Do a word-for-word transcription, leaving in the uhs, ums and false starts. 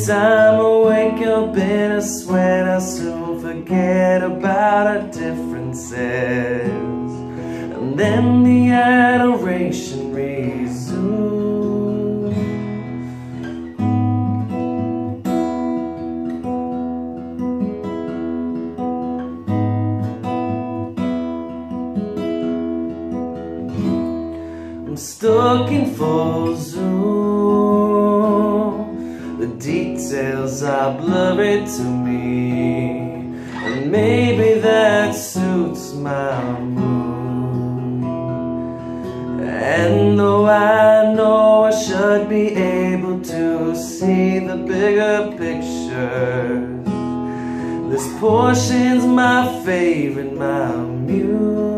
time I wake up in a sweat, I soon forget about our differences, and then the adoration resumes. I'm stuck in full zoom, the details are blurry to me, and maybe that suits my mood. And though I know I should be able to see the bigger picture, this portion's my favorite, my muse.